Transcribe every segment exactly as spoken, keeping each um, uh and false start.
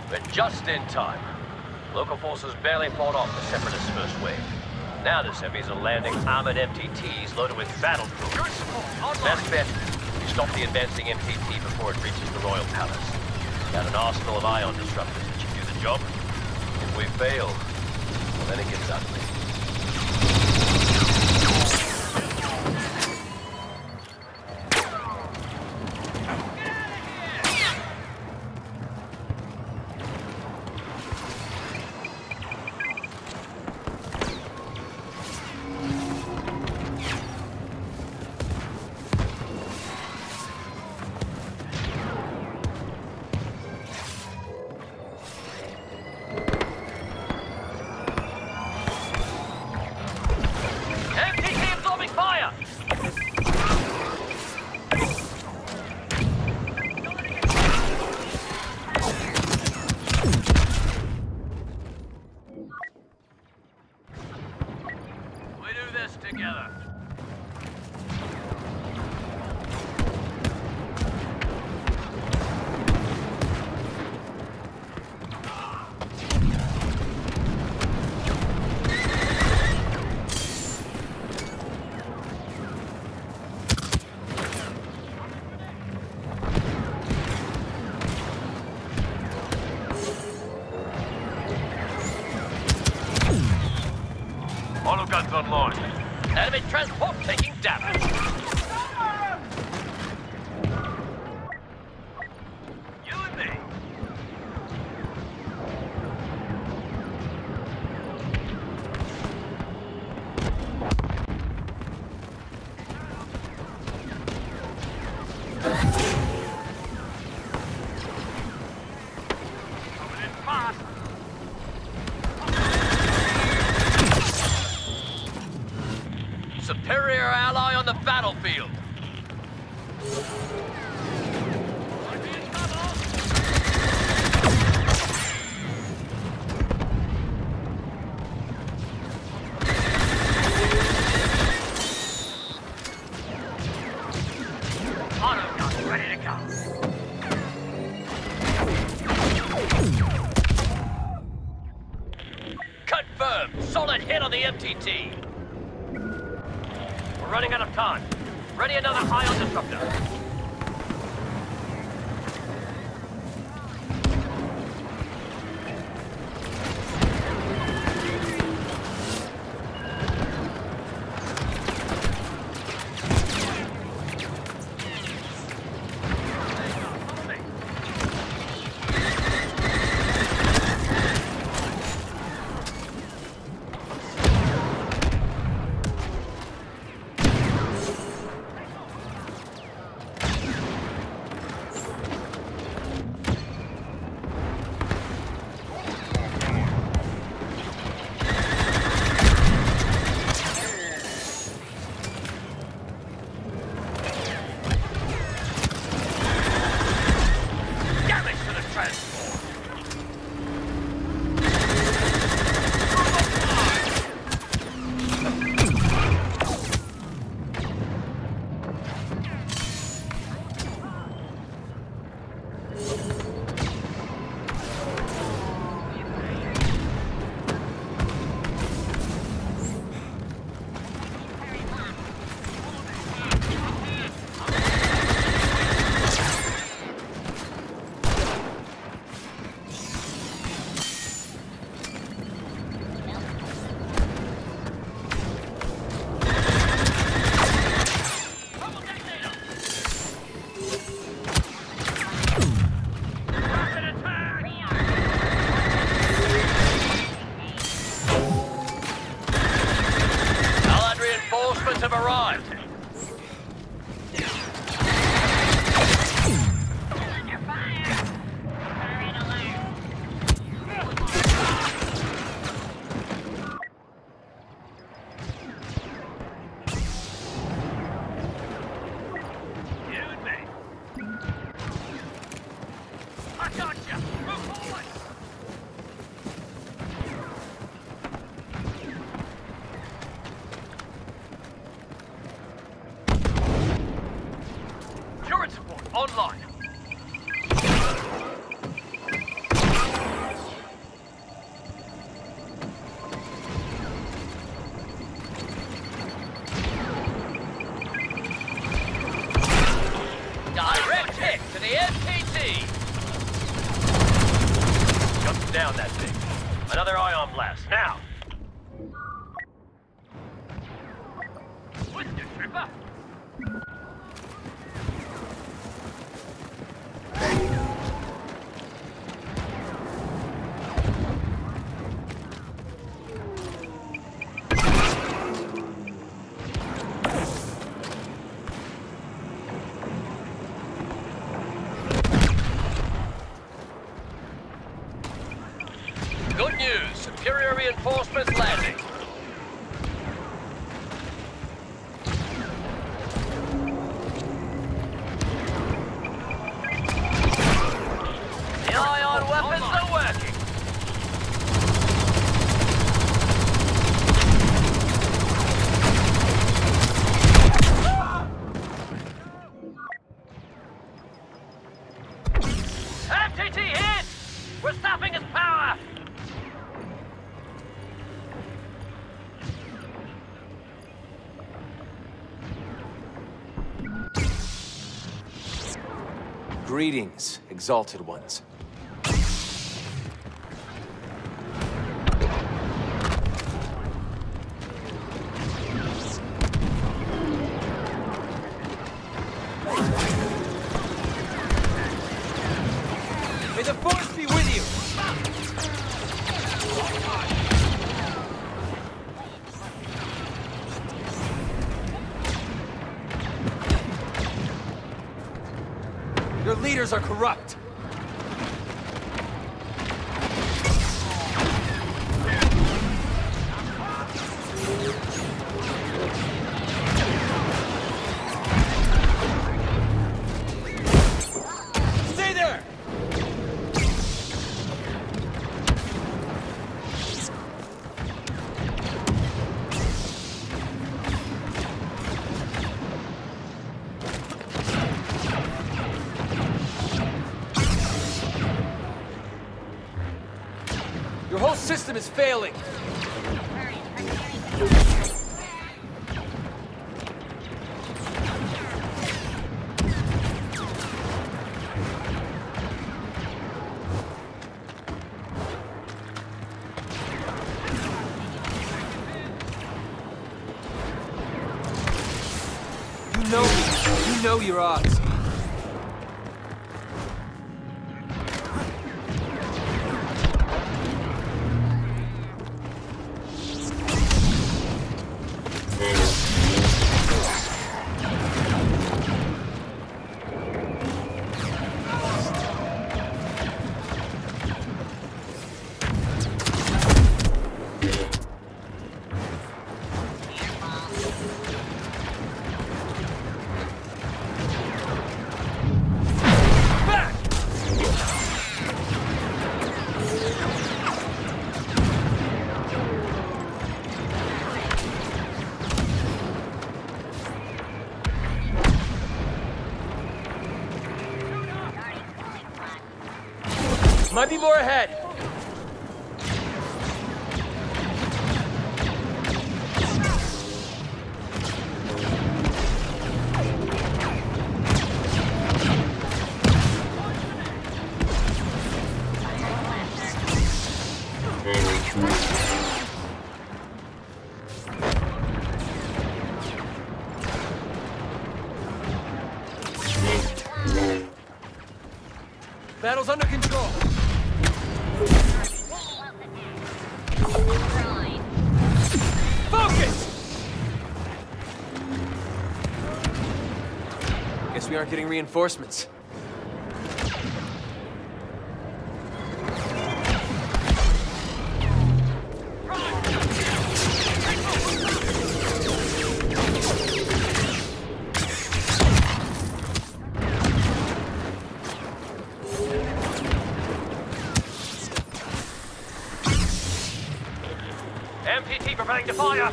We're just in time. Local forces barely fought off the Separatist first wave. Now the Seppies are landing armored M T Ts loaded with battle troops. Best bet, we stop the advancing M T T before it reaches the Royal Palace. Got an arsenal of ion disruptors that should do the job. If we fail, well, then it gets ugly. Together. Auto guns online. Enemy transport taking damage. You and me. Coming in fast. Superior ally on the battlefield. Auto gun ready to go. Confirmed. Solid hit on the M T T. We're running out of time. Ready another ion disruptor. down that thing. Another ion blast, now! What's the tripper? Good news, superior reinforcements landing. The ion weapons are working. M T T hit! We're stopping his power! Greetings, exalted ones. May the force be with you! Your leaders are corrupt. Stay there! Your whole system is failing! You know me. You know your odds. Might be more ahead. Battle's under control. Focus! Guess we aren't getting reinforcements. M P T preparing to fire!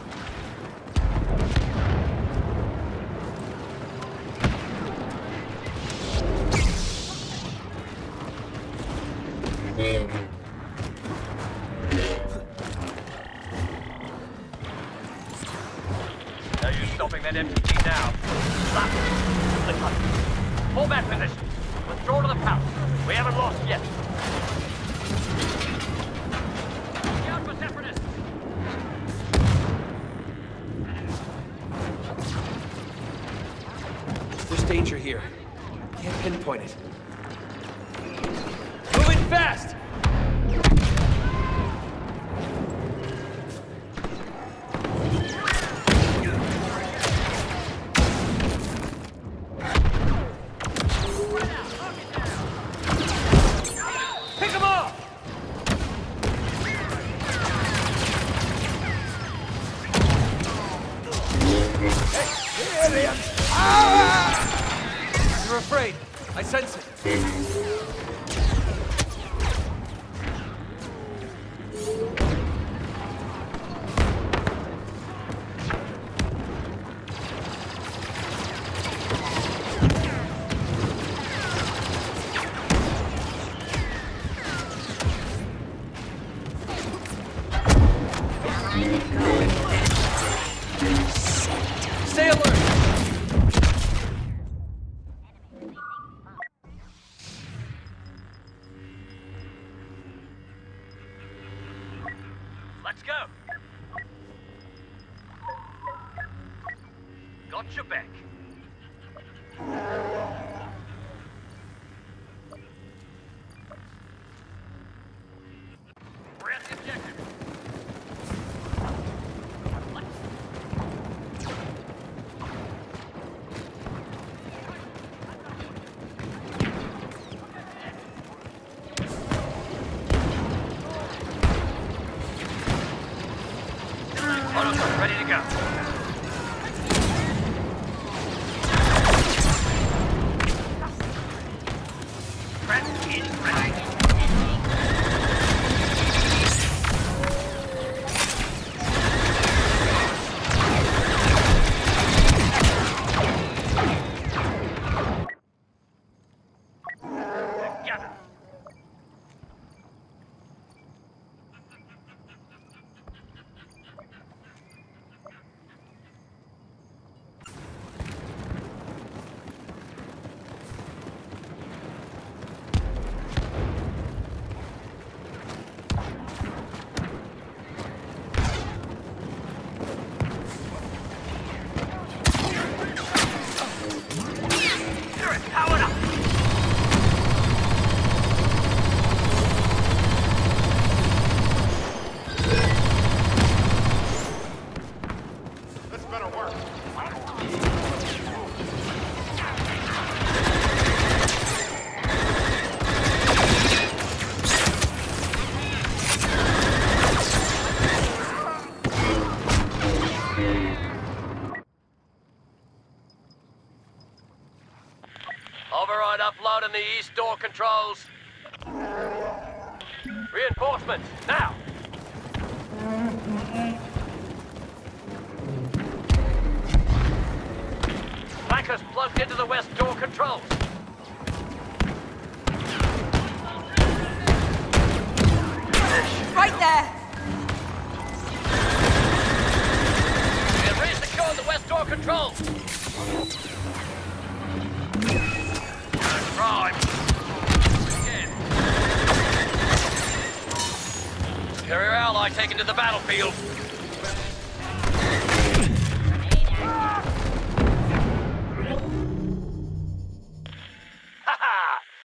Are you stopping that M P T now? Stop! Pull back position. Withdraw to the pouch. We haven't lost yet. fast! Pick him off! You're afraid. I sense it. Stay alert! Let's go. Got your back. We're at the objective. Auto's ready to go. Trent is ready. Together. Override upload on the east door controls. Reinforcements, now! Flankers plugged into the west door controls. Right there! We have re-secured the west door controls. Prime. Again. Superior ally taken to the battlefield.